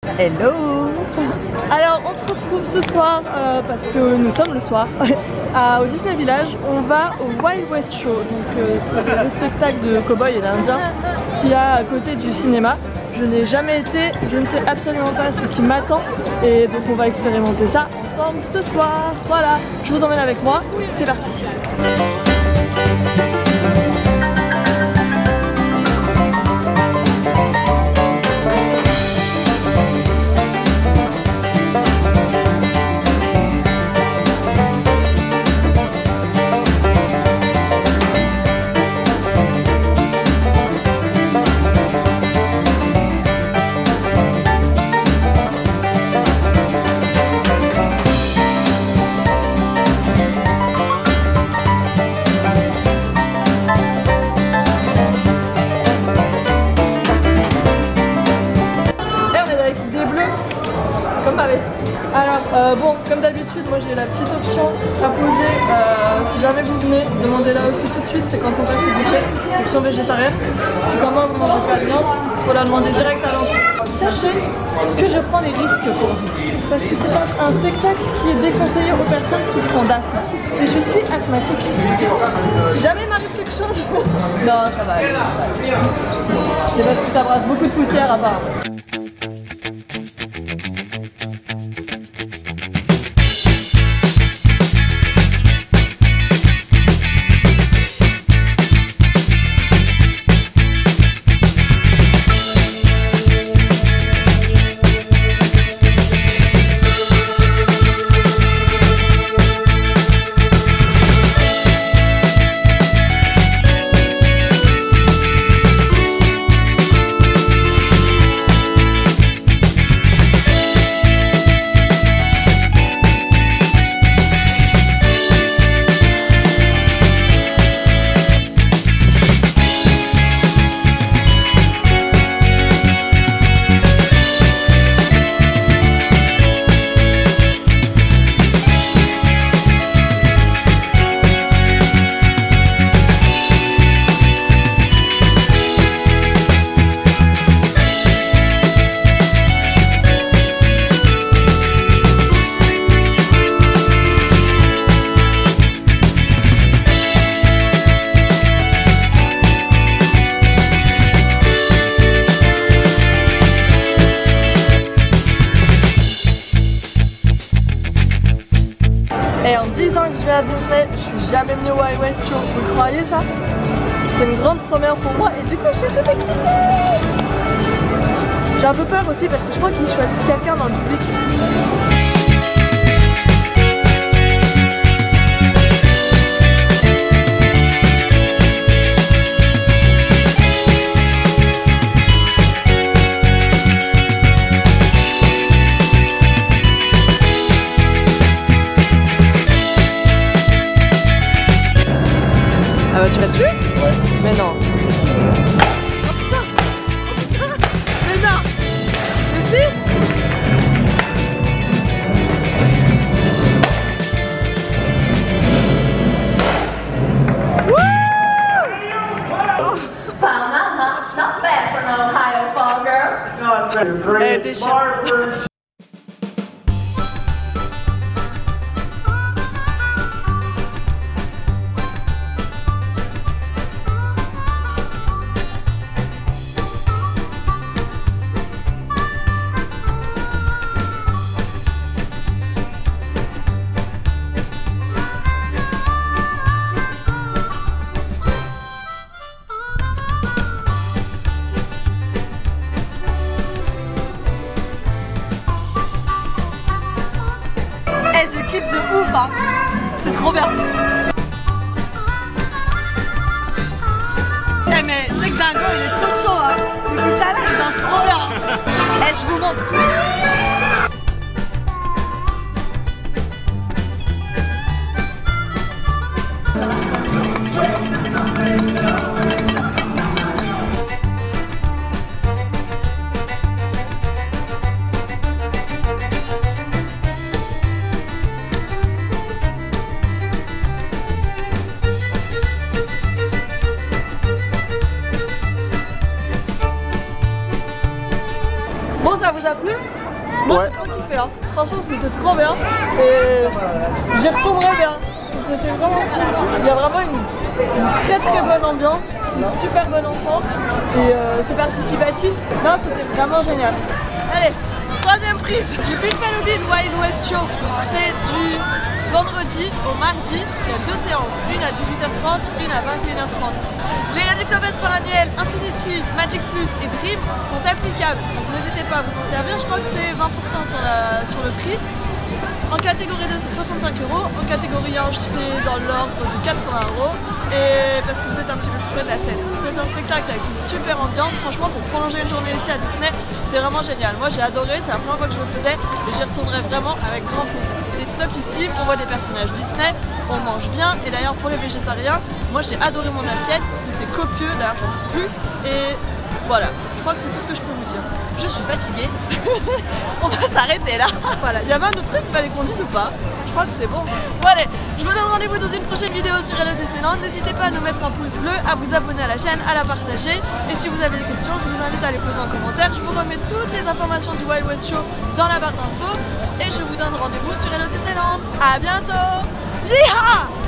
Hello. Alors on se retrouve ce soir parce que nous sommes le soir au Disney Village. On va au Wild West Show, donc c'est le spectacle de cow-boy et d'indiens qui a à côté du cinéma. Je n'ai jamais été, je ne sais absolument pas ce qui m'attend et donc on va expérimenter ça ensemble ce soir. Voilà, je vous emmène avec moi, c'est parti. Alors bon, comme d'habitude, moi j'ai la petite option à poser si jamais vous venez, demandez-la aussi tout de suite, c'est quand on passe au guichet, option végétarienne. Si quand même vous ne mangez pas de viande, il faut la demander direct à l'entrée. Sachez que je prends des risques pour vous, parce que c'est un spectacle qui est déconseillé aux personnes souffrant d'asthme. Et je suis asthmatique. Si jamais il m'arrive quelque chose, non ça va aller. C'est parce que ça brasse beaucoup de poussière à part. Et en 10 ans que je vais à Disney, je suis jamais venue au Wild West Show, vous croyez ça? C'est une grande première pour moi et du coup je suis toute excitée. J'ai un peu peur aussi parce que je crois qu'ils choisissent quelqu'un dans le public. Ah bah tu vas dessus? Ouais. Mais non. Oh putain! Oh putain! Mais non! Mais si! Wouh! Not bad for an Ohio fall girl. Not bad. Great barbers. Je kiffe de ouf hein. C'est trop bien. Eh mais tu sais que Dingo il est trop chaud hein. Depuis tout à l'heure il danse trop bien. Eh je vous montre. Bon, ça vous a plu? Moi j'ai trop kiffé, hein. Franchement c'était trop bien et j'y retournerai bien. C'était vraiment cool. Il y a vraiment une très bonne ambiance, c'est super bon enfant et c'est participatif. Non, c'était vraiment génial. Allez, troisième prise du Big Halloween Wild West Show. C'est du vendredi au mardi. Il y a 2 séances, une à 18h30, une à 21h30. Les réductions par annuelles Infinity, Magic Plus et Dream sont applicables. Donc n'hésitez pas à vous en servir. Je crois que c'est 20% sur le prix. En catégorie 2 c'est 65 €, en catégorie 1 c'est dans l'ordre du 80 €, et parce que vous êtes un petit peu plus près de la scène. C'est un spectacle avec une super ambiance, franchement pour prolonger une journée ici à Disney, c'est vraiment génial. Moi j'ai adoré, c'est la première fois que je le faisais et j'y retournerai vraiment avec grand plaisir. C'était topissime, on voit des personnages Disney, on mange bien, et d'ailleurs pour les végétariens, moi j'ai adoré mon assiette, c'était copieux, d'ailleurs j'en peux plus, et voilà, je crois que c'est tout ce que je peux vous dire. Je suis fatiguée. On va s'arrêter là. Voilà, il y avait un autre truc qu'il fallait qu'on dise ou pas? Je crois que c'est bon. Bon allez, je vous donne rendez-vous dans une prochaine vidéo sur Hello Disneyland. N'hésitez pas à nous mettre un pouce bleu, à vous abonner à la chaîne, à la partager. Et si vous avez des questions, je vous invite à les poser en commentaire. Je vous remets toutes les informations du Wild West Show dans la barre d'infos. Et je vous donne rendez-vous sur Hello Disneyland. À bientôt. Yeehaw!